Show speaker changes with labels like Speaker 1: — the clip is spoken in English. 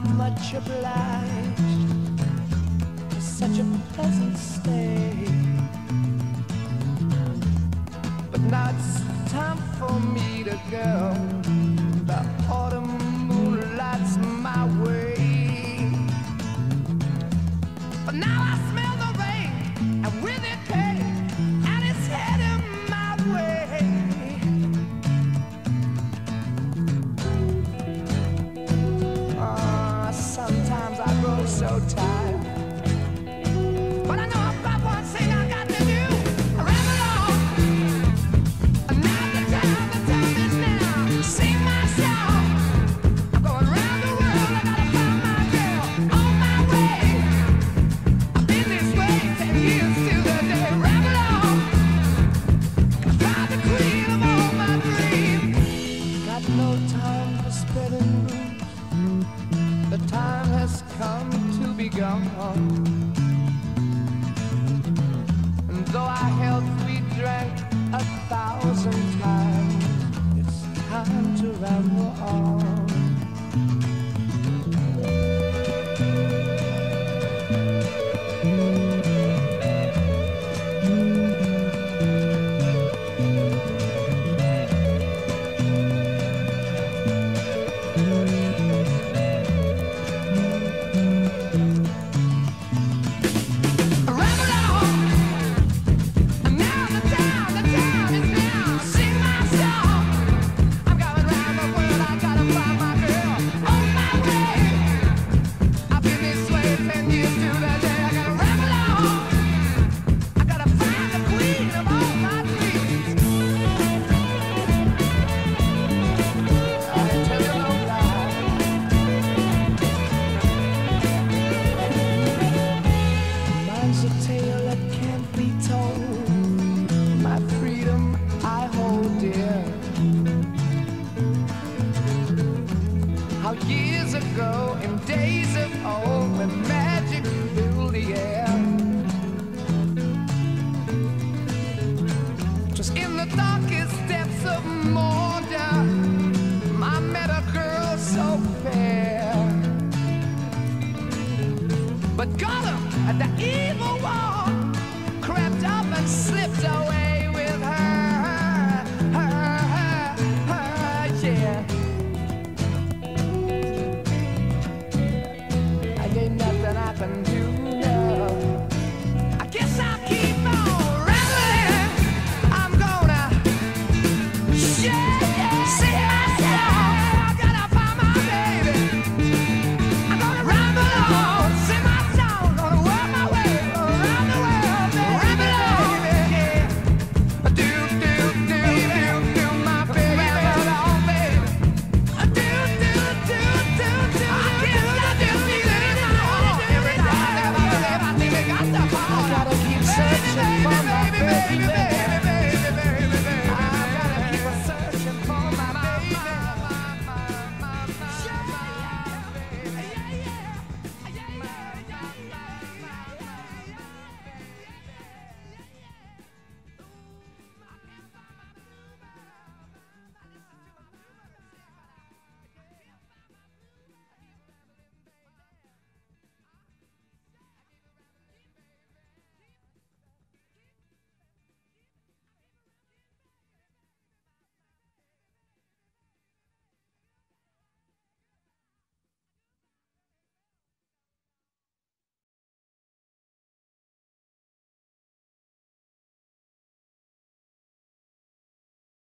Speaker 1: much obliged for such a pleasant stay. But now it's time for me to go. The autumn moonlight's my way. But now I smell the rain, and with it pain, and it's heading my way. Sometimes I grow so tired, but I know I've got one thing I got to do. I ramble on. Now the time is now. Sing my song. I'm going round the world. I gotta find my girl on my way. I've been this way 10 years to the day. Ramble on. Find the queen of all my dreams. Got no time for spreading rumors. The time has come to be gone. And though our health we drank 1,000 times, it's time to ramble on. Years ago, in days of old, when magic filled the air, just in the darkest depths of Mordor, I met a girl so fair. But Gollum, the evil one, crept up and slipped away with her, yeah.